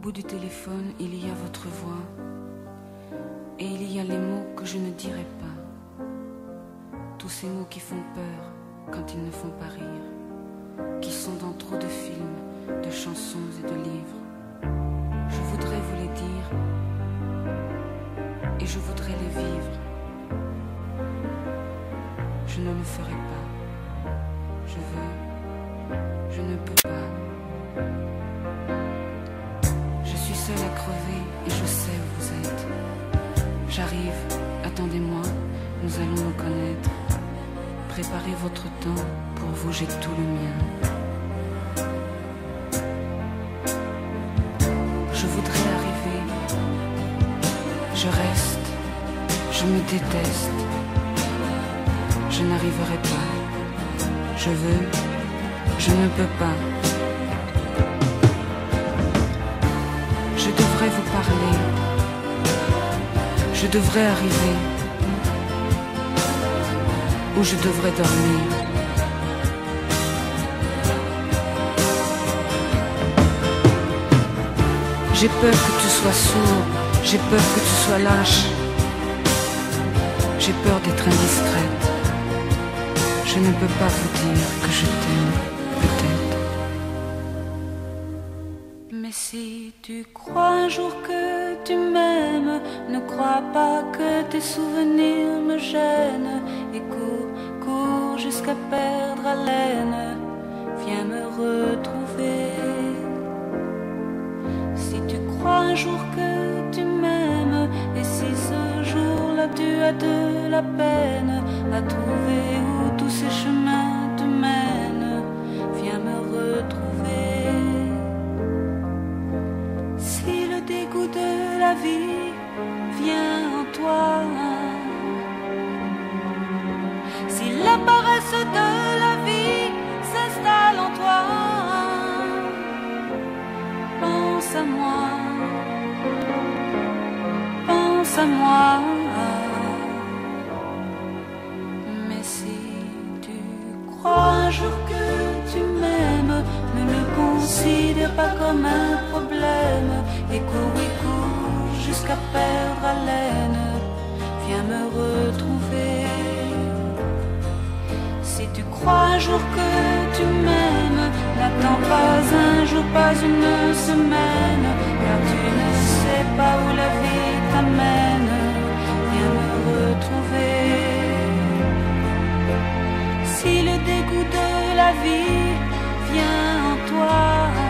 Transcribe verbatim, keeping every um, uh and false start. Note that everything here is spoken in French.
bout du téléphone, il y a votre voix. Et il y a les mots que je ne dirai pas. Tous ces mots qui font peur quand ils ne font pas rire, qui sont dans trop de films, de chansons et de livres. Je voudrais vous les dire et je voudrais les vivre. Je ne le ferai pas. Je veux, je ne peux pas. Je suis seule à crever et je sais où vous êtes. J'arrive, attendez-moi, nous allons nous connaître. Préparez votre temps, pour vous j'ai tout le mien. Je voudrais arriver, je reste, je me déteste. Je n'arriverai pas, je veux, je ne peux pas. Je devrais vous parler, je devrais arriver, ou je devrais dormir. J'ai peur que tu sois sourd, j'ai peur que tu sois lâche, j'ai peur d'être indiscrète. Je ne peux pas vous dire que je t'aime, peut-être. Mais si tu crois un jour que tu m'aimes, ne crois pas que tes souvenirs me gênent. Et cours, cours jusqu'à perdre haleine, viens me retrouver. Si tu crois un jour que tu m'aimes, et si ce jour-là tu as de la peine à trouver où tous ces chemins te mènent, viens me retrouver. Si le dégoût de la vie vient en toi, si la paresse de la vie s'installe en toi, pense à moi, pense à moi. Mais si tu crois un jour que tu m'aimes, ne le considère pas comme un problème. Et cours, et cours jusqu'à perdre haleine, viens me retrouver. Si tu crois un jour que tu m'aimes, n'attends pas un jour, pas une semaine, car tu ne sais pas où la vie t'amène, viens me retrouver. Si le dégoût de la vie vient en toi,